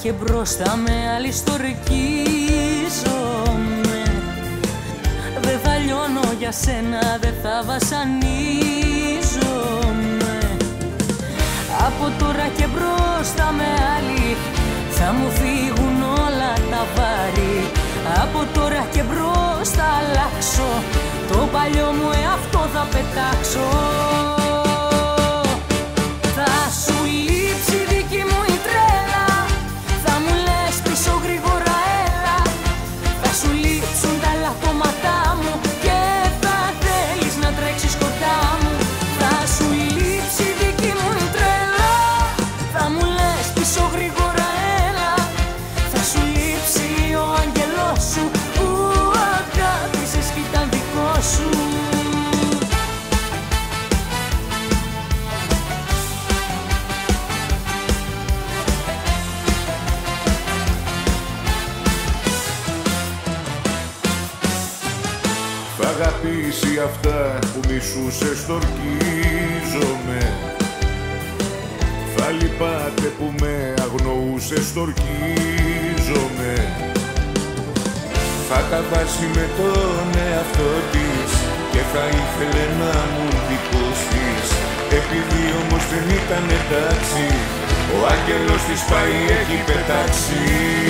και μπροστά με άλλη στορκίζομαι. Δεν θα λιώνω για σένα, δεν θα βασανίζομαι. Από τώρα και μπροστά με άλλη θα μου φύγουν όλα τα βάρη. Από τώρα και μπρος θα αλλάξω, το παλιό μου εαυτό θα πετάξω. Θα σου λείψει δική μου η τρέλα, θα μου λες πίσω γρήγορα έλα. Θα σου λείψουν τα λατώματά μου και θα θέλεις να τρέξεις κοντά μου. Θα σου λείψει δική μου η τρέλα, θα μου λες πίσω γρήγορα έλα. Θα σου λείψει ο άγγελός σου που αγάπησες κι ήταν δικό σου. Θα αγαπήσει αυτά που μισούσες, στορκίζομαι. Θα λυπάται που με αγνοούσες, στορκίζομαι. Θα τα βάζει με τον εαυτό της και θα ήθελε να μου δικός της. Επειδή όμως δεν ήταν εντάξει, ο άγγελος της πάει, έχει πετάξει.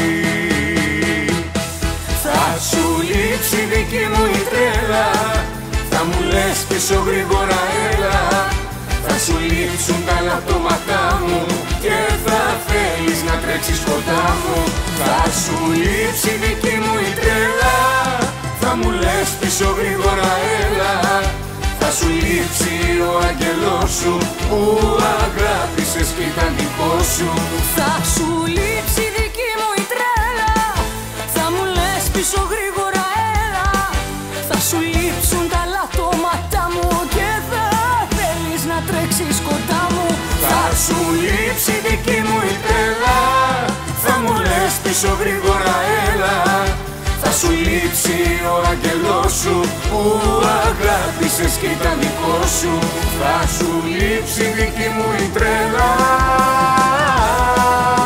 Θα σου λείψει δική μου η τρέλα, θα μου λες πίσω γρήγορα έλα. Θα σου λείψουν τα λατώματά μου και θα θέλεις να τρέξεις κοντά μου. Θα σου λείψει δική μου η τρέλα, θα μου λες πίσω γρήγορα έλα. Θα σου λείψει ο άγγελός σου που αγάπησες κι ήταν δικό σου. Θα σου λείψει δική μου η τρέλα, θα μου λες πίσω γρήγορα έλα. Θα σου λείψουν τα λατώματά μου και θα θέλεις να τρέξεις κοντά μου. Θα σου λείψει δική μου η τρέλα, θα μου λες πίσω γρήγορα έλα. Θα σου λείψει ο άγγελός σου που αγάπησες κι ήταν δικό σου. Θα σου λείψει δική μου η τρέλα.